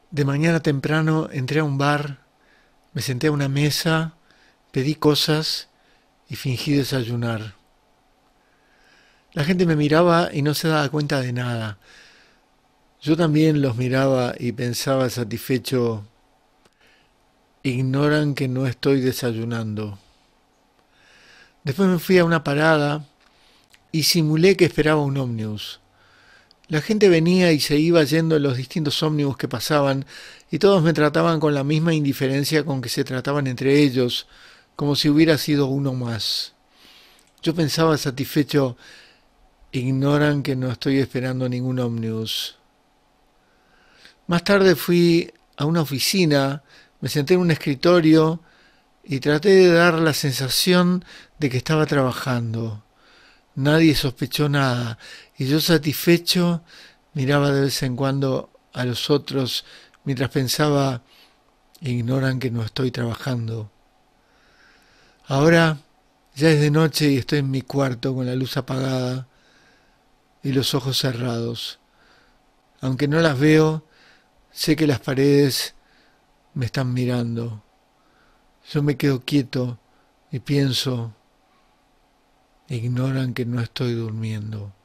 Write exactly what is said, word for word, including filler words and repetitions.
De mañana temprano entré a un bar, me senté a una mesa, pedí cosas y fingí desayunar. La gente me miraba y no se daba cuenta de nada. Yo también los miraba y pensaba satisfecho, ignoran que no estoy desayunando. Después me fui a una parada y simulé que esperaba un ómnibus. La gente venía y se iba yendo en los distintos ómnibus que pasaban y todos me trataban con la misma indiferencia con que se trataban entre ellos, como si hubiera sido uno más. Yo pensaba satisfecho, ignoran que no estoy esperando ningún ómnibus. Más tarde fui a una oficina, me senté en un escritorio y traté de dar la sensación de que estaba trabajando. Nadie sospechó nada y yo satisfecho miraba de vez en cuando a los otros mientras pensaba, ignoran que no estoy trabajando. Ahora ya es de noche y estoy en mi cuarto con la luz apagada y los ojos cerrados. Aunque no las veo, sé que las paredes me están mirando. Yo me quedo quieto y pienso, ignoran que no estoy durmiendo.